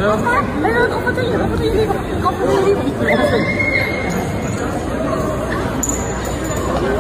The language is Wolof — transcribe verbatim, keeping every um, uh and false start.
là. Mais là, on va te dire, on va te dire, on va te dire.